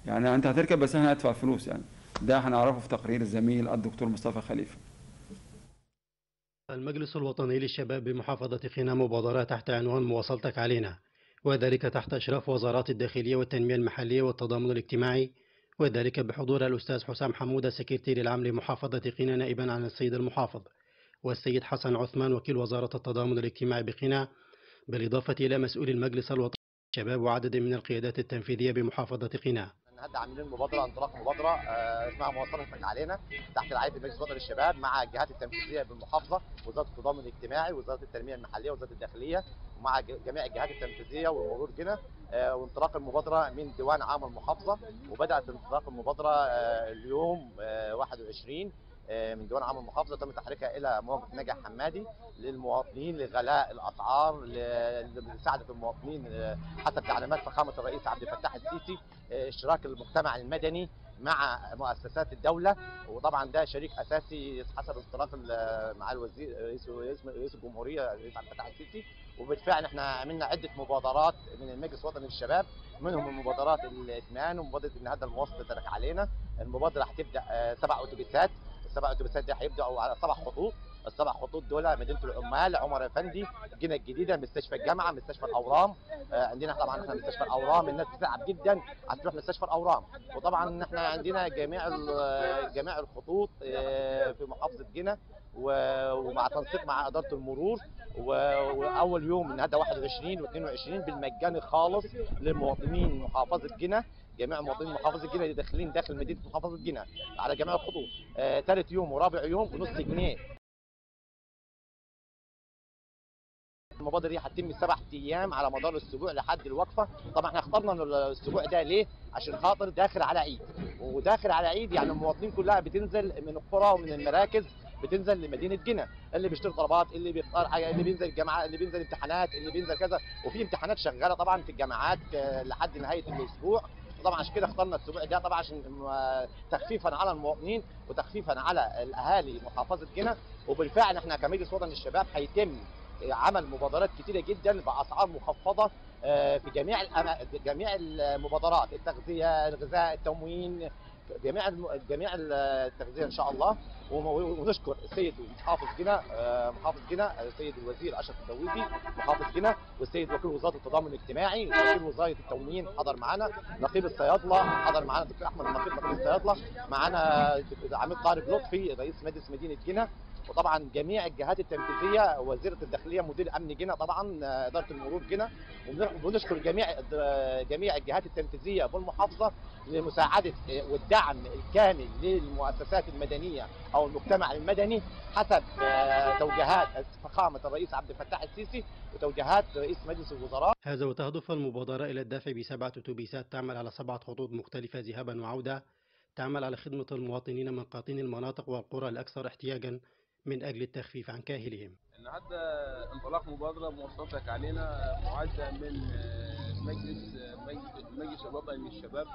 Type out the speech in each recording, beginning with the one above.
يعني انت هتركب بس احنا هندفع فلوس يعني. ده هنعرفه في تقرير الزميل الدكتور مصطفى خليفه. المجلس الوطني للشباب بمحافظة قنا مبادرة تحت عنوان مواصلتك علينا، وذلك تحت إشراف وزارات الداخلية والتنمية المحلية والتضامن الاجتماعي، وذلك بحضور الأستاذ حسام حمودة السكرتير العام لمحافظة قنا نائبا عن السيد المحافظ، والسيد حسن عثمان وكيل وزارة التضامن الاجتماعي بقنا، بالإضافة إلى مسؤول المجلس الوطني للشباب وعدد من القيادات التنفيذية بمحافظة قنا. النهارده عاملين مبادره، انطلاق مبادره اسمها مواصلتك علينا، تحت رعايه المجلس الوطني للشباب مع الجهات التنفيذيه بالمحافظه، وزاره التضامن الاجتماعي، وزاره التنميه المحليه، وزاره الداخليه، ومع جميع الجهات التنفيذيه والمرور هنا. وانطلاق المبادره من ديوان عام المحافظه، وبدات انطلاق المبادره اليوم 21 من ديوان عام المحافظه، تم تحريكها الى موقف نجع حمادي للمواطنين لغلاء الاسعار، لمساعده المواطنين حسب تعليمات فخامه الرئيس عبد الفتاح السيسي، اشتراك المجتمع المدني مع مؤسسات الدوله. وطبعا ده شريك اساسي حسب انطلاق مع الوزير رئيس الجمهوريه الرئيس عبد الفتاح السيسي. وبالفعل احنا عملنا عده مبادرات من المجلس الوطني للشباب، منهم مبادرات الائتمان ومبادره النهارده المواصله علينا. المبادره هتبدا 7 اتوبيسات، السبع اتوبيسات دي هيبداوا على 7 خطوط. السبع خطوط دول مدينه العمال، عمر افندي، الجنة الجديده، مستشفى الجامعه، مستشفى الاورام. عندنا طبعا احنا مستشفى الاورام الناس بتتعب جدا هتروح مستشفى الاورام. وطبعا احنا عندنا جميع الخطوط في محافظه جنة، ومع تنسيق مع اداره المرور. واول يوم النهارده 21 و22 بالمجاني خالص للمواطنين محافظه جنة. جميع مواطنين محافظه جنة اللي داخلين داخل مدينه محافظه جنة على جميع الخطوط. ثالث يوم ورابع يوم بنص جنيه. المبادره دي هتتم 7 ايام على مدار الاسبوع لحد الوقفه. طبعا احنا اخترنا الاسبوع ده ليه؟ عشان خاطر داخل على عيد، وداخل على عيد يعني المواطنين كلها بتنزل من القرى ومن المراكز، بتنزل لمدينه جنة، اللي بيشتري طلبات، اللي بيختار حاجه، اللي بينزل الجامعه، اللي بينزل امتحانات، اللي بينزل كذا. وفي امتحانات شغاله طبعا في الجامعات لحد نهايه الاسبوع. طبعا عشان كده اخترنا الاسبوع ده طبعا عشان تخفيفا على المواطنين وتخفيفا على الاهالي محافظه جنة. وبالفعل احنا كمجلس وطني للشباب هيتم عمل مبادرات كتيره جدا باسعار مخفضه في جميع المبادرات، التغذيه، الغذاء، التموين، جميع التغذيه ان شاء الله. ونشكر السيد محافظ جنة محافظ جنة السيد الوزير اشرف الدويدي محافظ جنة، والسيد وكيل وزاره التضامن الاجتماعي، وكيل وزاره التموين حضر معانا، نقيب الصيادله حضر معانا الدكتور احمد النقيب نقيب الصيادله، معانا عميد طارق لطفي رئيس مجلس مدينه جنة. وطبعا جميع الجهات التنفيذيه، وزيره الداخليه، مدير امن جنة، طبعا اداره المرور جنة. وبنشكر جميع الجهات التنفيذيه بالمحافظه لمساعده والدعم الكامل للمؤسسات المدنيه او المجتمع المدني حسب توجيهات فخامه الرئيس عبد الفتاح السيسي وتوجيهات رئيس مجلس الوزراء. هذا وتهدف المبادرة إلى الدفع ب7 أتوبيسات تعمل على 7 خطوط مختلفة ذهابا وعودة، تعمل على خدمة المواطنين من قاطني المناطق والقرى الأكثر احتياجا من أجل التخفيف عن كاهلهم. النهارده انطلاق مبادره مواصلتك علينا معده من المجلس الوطني للشباب،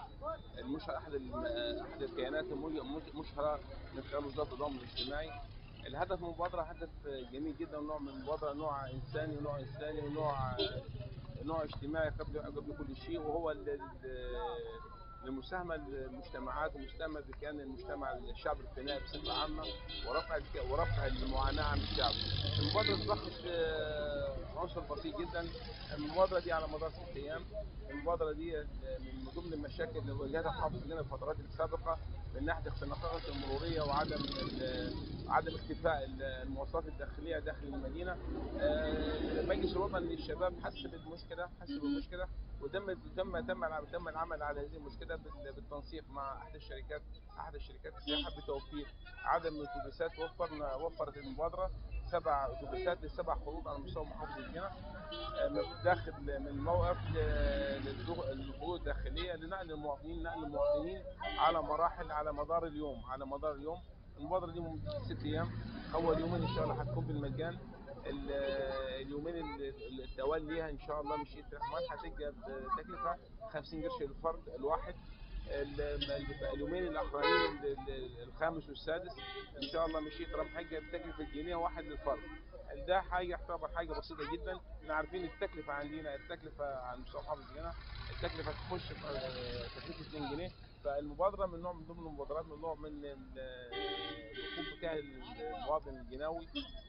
احد الكيانات المشهره من خلال وزاره التضامن الاجتماعي. الهدف من المبادره هدف جميل جدا، نوع من المبادره نوع انساني ونوع انساني ونوع اجتماعي قبل كل شيء، وهو لمساهمه المجتمعات ومساهمه بكيان المجتمع الشعب القنائي بصفه عامه، ورفع المعاناه عن الشعب. المبادره تلخص عنصر بسيط جدا. المبادره دي على مدار 6 ايام. المبادره دي من ضمن المشاكل اللي واجهتها محافظه جنة في الفترات السابقه من ناحيه الخناقات المروريه عدم اختفاء المواصلات الداخليه داخل المدينه. المجلس الوطني للشباب حس بالمشكله وتم العمل على هذه المشكله بالتنسيق مع احد الشركات السياحه بتوفير عدد من الاتوبيسات. وفرت المبادره 7 اتوبيسات ل7 خطوط على مستوى محافظه جنة، من الموقف للخطوط الداخليه لنقل المواطنين على مراحل على مدار اليوم. المبادره دي مدتها 6 ايام. اول يومين ان شاء الله هتكون بالمجان. اليومين التوالي ليها ان شاء الله مشيئه الرحمن هتبقى بتكلفه 50 قرش للفرد الواحد. اليومين الاخرانيين الخامس والسادس ان شاء الله مشيئه الرحمن هتبقى بتكلفه جنيه واحد للفرد. ده يعتبر حاجه بسيطه جدا. احنا عارفين التكلفه عندنا، التكلفه على مستوى محافظه جنة التكلفه تخش في تكلفه 2 جنيه. فالمبادره من نوع من ضمن المبادرات، من نوع من الدخول بتاع المواطن الجناوي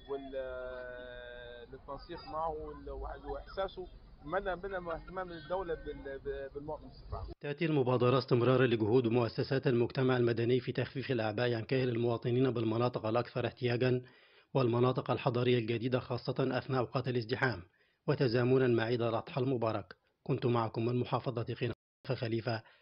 للتنسيق معه واحساسه مدى اهتمام الدوله بالمواطن بصفه عامه. تأتي المبادرة استمرارا لجهود مؤسسات المجتمع المدني في تخفيف الأعباء عن كاهل المواطنين بالمناطق الأكثر احتياجا والمناطق الحضرية الجديدة، خاصة أثناء أوقات الازدحام، وتزامنا مع عيد الأضحى المبارك. كنت معكم من محافظة قنا خليفة